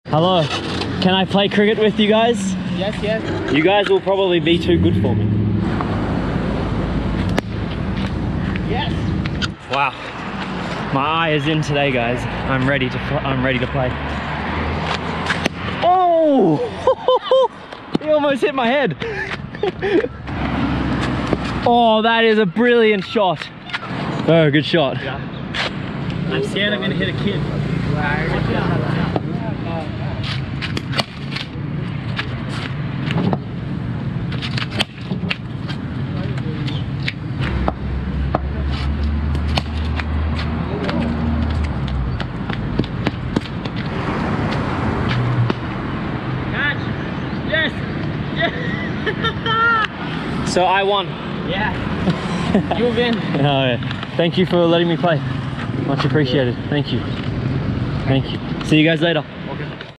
Hello, can I play cricket with you guys? Yes, yes. You guys will probably be too good for me. Yes. Wow, my eye is in today, guys. I'm ready to play. Oh! He almost hit my head. Oh, that is a brilliant shot. Oh, good shot. Yeah. I'm scared I'm gonna hit a kid. So I won. Yeah. You win. Oh, yeah. Thank you for letting me play. Much appreciated. Thank you. Thank you. See you guys later.